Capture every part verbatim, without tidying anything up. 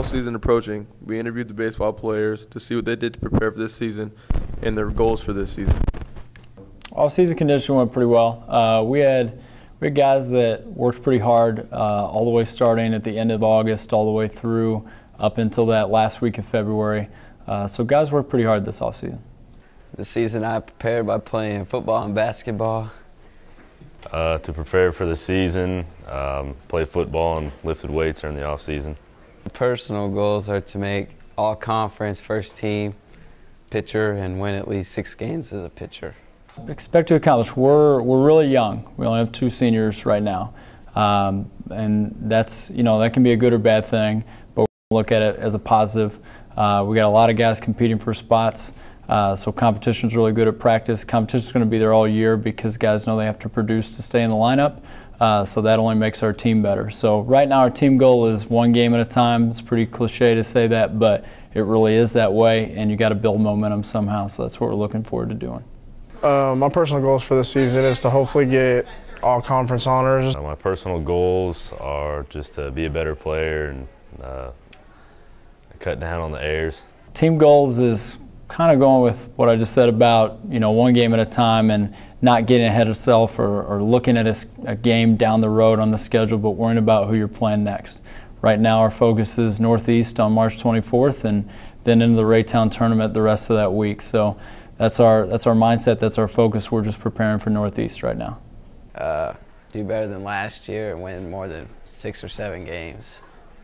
offseason approaching, we interviewed the baseball players to see what they did to prepare for this season and their goals for this season. Off-season condition went pretty well. Uh, we had we had guys that worked pretty hard uh, all the way starting at the end of August all the way through up until that last week of February. Uh, so guys worked pretty hard this offseason. This season I prepared by playing football and basketball. Uh, to prepare for the season, um, play football and lifted weights during the off season. Personal goals are to make all-conference first team pitcher and win at least six games as a pitcher. Expect to accomplish. We're we're really young. We only have two seniors right now, um, and that's you know that can be a good or bad thing. But we look at it as a positive. Uh, we got a lot of guys competing for spots. Uh, so competition's really good at practice. Competition's going to be there all year because guys know they have to produce to stay in the lineup. Uh, so that only makes our team better. So right now our team goal is one game at a time. It's pretty cliche to say that, but it really is that way, and you got to build momentum somehow. So that's what we're looking forward to doing. Uh, my personal goals for this season is to hopefully get all conference honors. Uh, my personal goals are just to be a better player and uh, cut down on the errors. Team goals is kind of going with what I just said about, you know, one game at a time and not getting ahead of self or, or looking at a, a game down the road on the schedule, but worrying about who you're playing next. Right now our focus is Northeast on March twenty-fourth and then into the Raytown tournament the rest of that week. So that's our, that's our mindset, that's our focus. We're just preparing for Northeast right now. Uh, do better than last year and win more than six or seven games.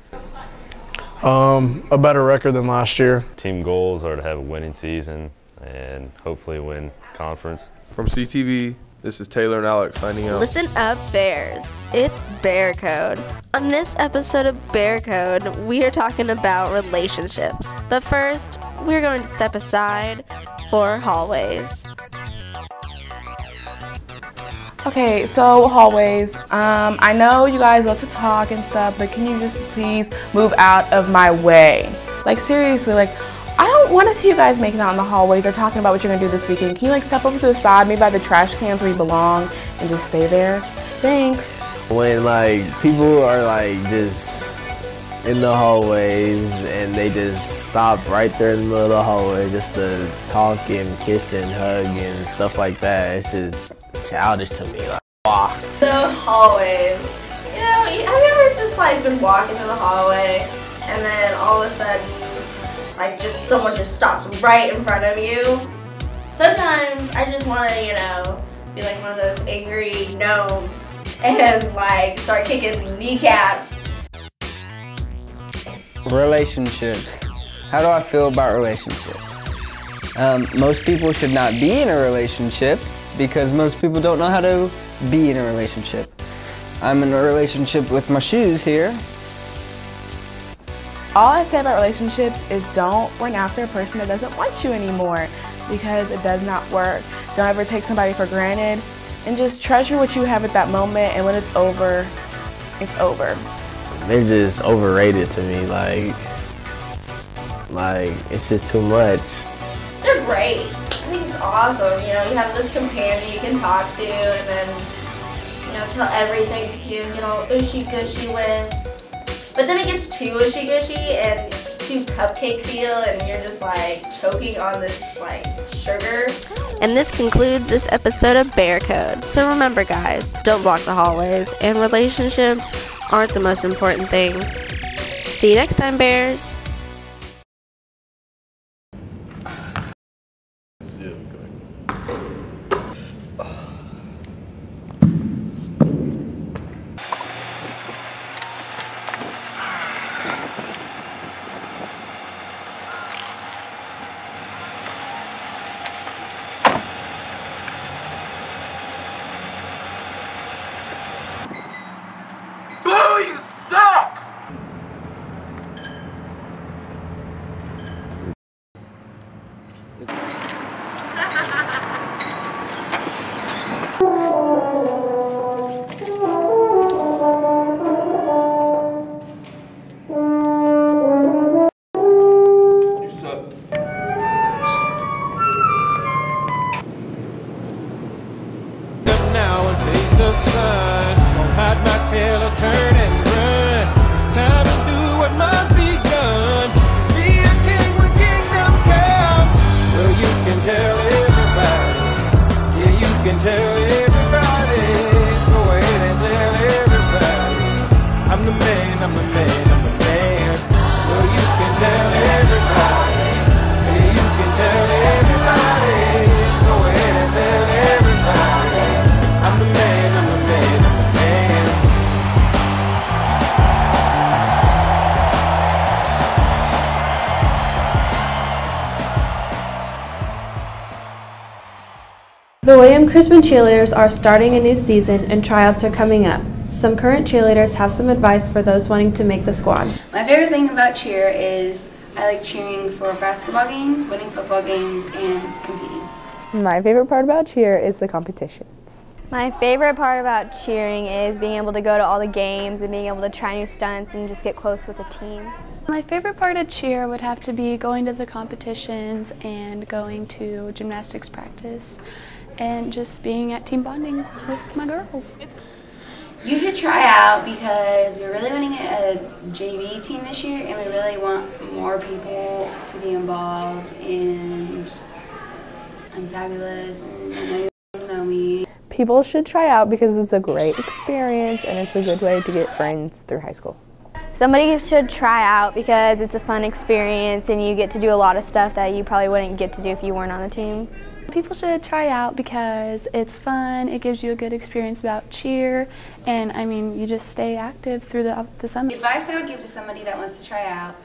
Um, a better record than last year. Team goals are to have a winning season and hopefully win conference. From C T V, this is Taylor and Alex signing out. Listen up, Bears. It's Bear Code. On this episode of Bear Code, we are talking about relationships. But first, we're going to step aside for hallways. Okay, so hallways. Um, I know you guys love to talk and stuff, but can you just please move out of my way? Like seriously, like I don't want to see you guys making out in the hallways or talking about what you're gonna do this weekend. Can you like step over to the side, maybe by the trash cans where you belong, and just stay there? Thanks. When like people are like just in the hallways and they just stop right there in the middle of the hallway just to talk and kiss and hug and stuff like that, it's just childish to me. Like, wow. The hallways. You know, have you ever just like been walking through the hallway and then all of a sudden, like just someone just stops right in front of you? Sometimes I just want to, you know, be like one of those angry gnomes and like start kicking kneecaps. Relationships. How do I feel about relationships? Um, most people should not be in a relationship because most people don't know how to be in a relationship. I'm in a relationship with my shoes here. All I say about relationships is don't run after a person that doesn't want you anymore because it does not work. Don't ever take somebody for granted and just treasure what you have at that moment, and when it's over, it's over. They're just overrated to me. Like, like it's just too much. They're great. I think it's awesome. You know, you have this companion you can talk to and then, you know, tell everything to you and get all ushy-gushy with. But then it gets too ushy-gushy and too cupcake feel and you're just like choking on this like sugar. And this concludes this episode of Bear Code. So remember guys, don't block the hallways and relationships aren't the most important thing. See you next time, Bears. Boo, you suck! I'm the man, I'm the man, I'm the man. Well, you can tell everybody. Yeah, you can tell everybody. Go ahead and tell everybody. I'm the man, I'm the man, I'm the man. The William Chrisman cheerleaders are starting a new season and tryouts are coming up. Some current cheerleaders have some advice for those wanting to make the squad. My favorite thing about cheer is I like cheering for basketball games, winning football games, and competing. My favorite part about cheer is the competitions. My favorite part about cheering is being able to go to all the games and being able to try new stunts and just get close with the team. My favorite part of cheer would have to be going to the competitions and going to gymnastics practice and just being at team bonding with my girls. You should try out because we're really winning a J V team this year and we really want more people to be involved, and I'm fabulous and I know you know me. People should try out because it's a great experience and it's a good way to get friends through high school. Somebody should try out because it's a fun experience and you get to do a lot of stuff that you probably wouldn't get to do if you weren't on the team. People should try out because it's fun, it gives you a good experience about cheer, and I mean, you just stay active through the, the summer. The advice I would give to somebody that wants to try out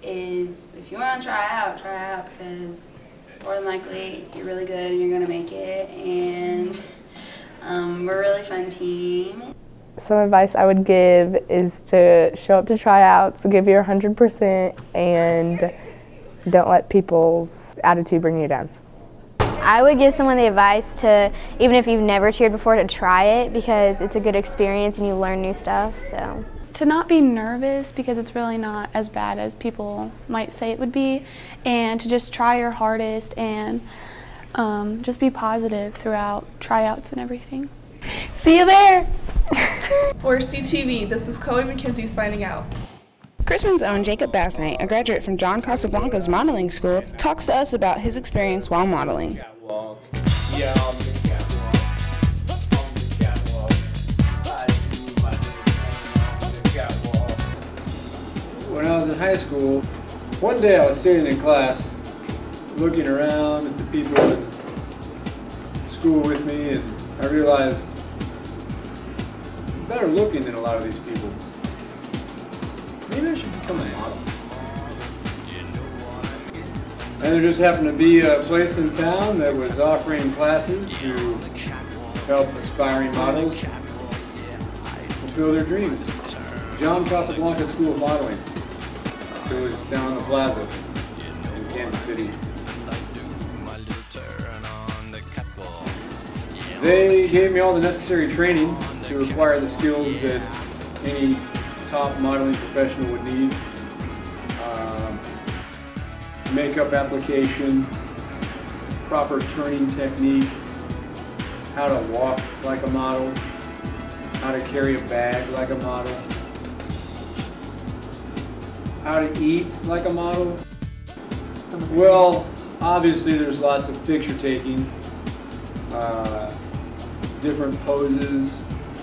is if you want to try out, try out because more than likely you're really good and you're going to make it, and um, we're a really fun team. Some advice I would give is to show up to tryouts, give your one hundred percent, and don't let people's attitude bring you down. I would give someone the advice to, even if you've never cheered before, to try it because it's a good experience and you learn new stuff. So to not be nervous because it's really not as bad as people might say it would be, and to just try your hardest and um, just be positive throughout tryouts and everything. See you there! For C T V, this is Chloe McKenzie signing out. Chrisman's own Jacob Bassnight, a graduate from John Casablanca's modeling school, talks to us about his experience while modeling. When I was in high school, one day I was sitting in class looking around at the people in school with me, and I realized I'm better looking than a lot of these people. Maybe I should become a model. And there just happened to be a place in town that was offering classes to help aspiring models fulfill their dreams. John Casablanca School of Modeling. It was down on the plaza in Kansas City. They gave me all the necessary training to acquire the skills that any top modeling professional would need. Uh, makeup application, proper turning technique, how to walk like a model, how to carry a bag like a model, how to eat like a model. Well, obviously there's lots of picture taking, uh, different poses.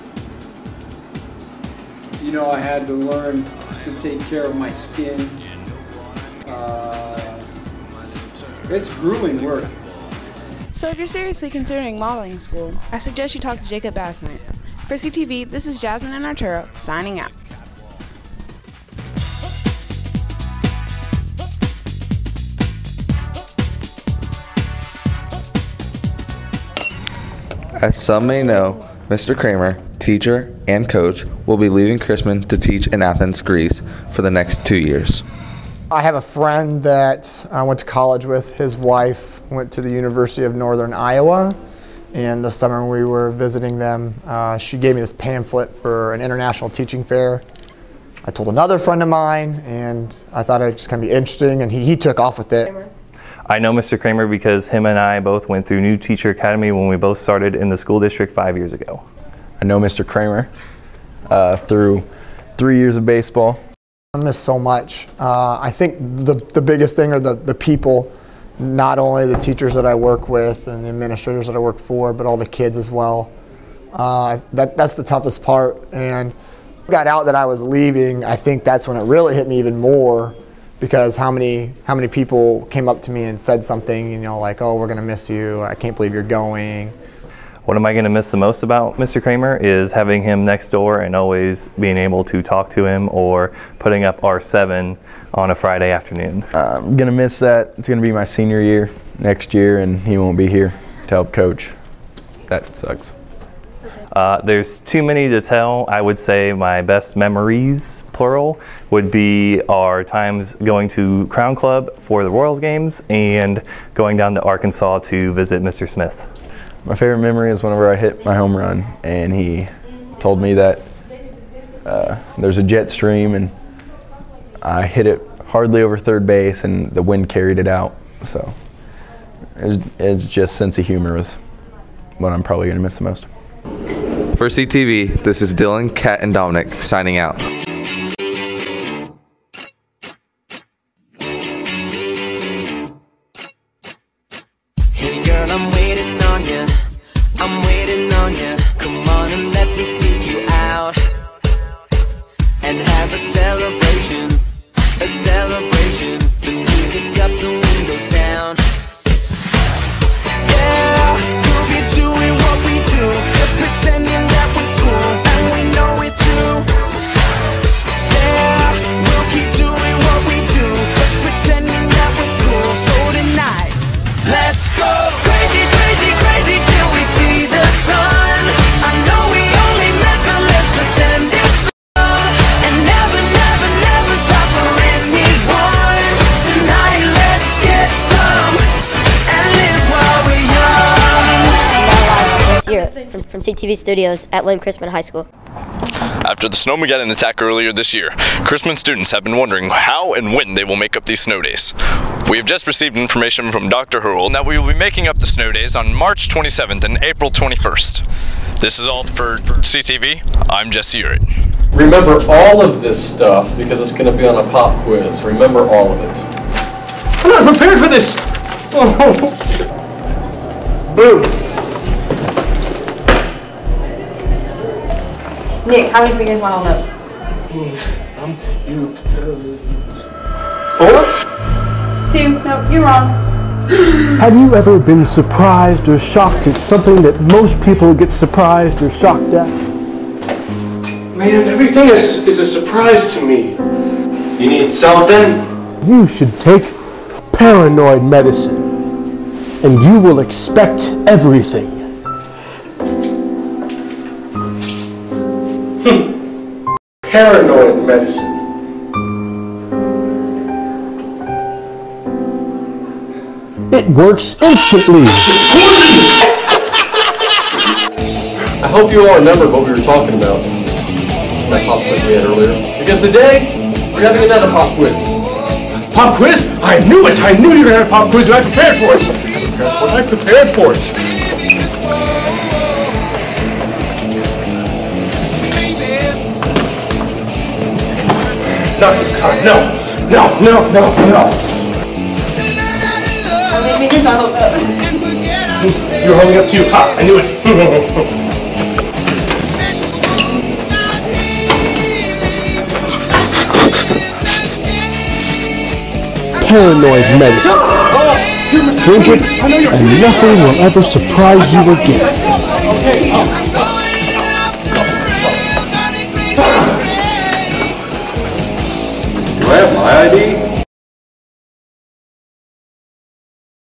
You know, I had to learn to take care of my skin. Uh, it's grueling work. So if you're seriously considering modeling school, I suggest you talk to Jacob Bassnight. For C T V, this is Jasmine and Arturo signing out. As some may know, Mister Kramer, teacher and coach, will be leaving Chrisman to teach in Athens, Greece for the next two years. I have a friend that I went to college with. His wife went to the University of Northern Iowa, and this summer when we were visiting them, uh, she gave me this pamphlet for an international teaching fair. I told another friend of mine, and I thought it'd just kind of be interesting, and he, he took off with it. I know Mister Kramer because him and I both went through New Teacher Academy when we both started in the school district five years ago. I know Mister Kramer uh, through three years of baseball. I miss so much. Uh, I think the, the biggest thing are the, the people, not only the teachers that I work with and the administrators that I work for, but all the kids as well. Uh, that, that's the toughest part, and Got out that I was leaving, I think that's when it really hit me even more, because how many how many people came up to me and said something, you know, like, oh, we're gonna miss you, I can't believe you're going. What am I going to miss the most about Mister Kramer is having him next door and always being able to talk to him or putting up R seven on a Friday afternoon. I'm going to miss that. It's going to be my senior year next year, and he won't be here to help coach. That sucks. Uh, there's too many to tell. I would say my best memories, plural, would be our times going to Crown Club for the Royals games and going down to Arkansas to visit Mister Smith. My favorite memory is whenever I hit my home run and he told me that uh, there's a jet stream and I hit it hardly over third base and the wind carried it out. So it's, it's just sense of humor is what I'm probably going to miss the most. For C T V, this is Dylan, Kat, and Dominic signing out. Hey girl, I'm waiting on you. I'm waiting on you. Come on and let me sneak you out and have a celebration, a celebration. The music up, the windows down. Yeah, we'll be doing what we do, just pretending that we're cool and we know it too. Yeah, we'll keep doing what we do, just pretending that we're cool. So tonight, let's go crazy, crazy, crazy till we see the sun. I know we only met, but let's pretend it's love and never, never, never stop for anyone. Tonight, let's get some and live while we're young. This year from, from C T V Studios at William Chrisman High School. After the Snowmageddon attack earlier this year, Chrisman students have been wondering how and when they will make up these snow days. We have just received information from Doctor Hurl that we will be making up the snow days on March twenty-seventh and April twenty-first. This is all for C T V. I'm Jesse Urich. Remember all of this stuff because it's going to be on a pop quiz. Remember all of it. I'm not prepared for this! Oh. Boo! Nick, how many fingers want to know? I'm you. Four? Two. No, you're wrong. Have you ever been surprised or shocked at something that most people get surprised or shocked at? Man, everything is, is a surprise to me. You need something? You should take paranoid medicine, and you will expect everything. Paranoid medicine. It works instantly. I hope you all remember what we were talking about. That pop quiz we had earlier. Because today, we're having another pop quiz. Pop quiz? I knew it! I knew you were going to have a pop quiz and I prepared for it! I prepared for it! I prepared for it! Not this time. No. No, no, no, no. How many fingers I hold up? You're holding up too. Ha! I knew it. Paranoid medicine. Drink it, and nothing will ever surprise you again. Do I have my I D?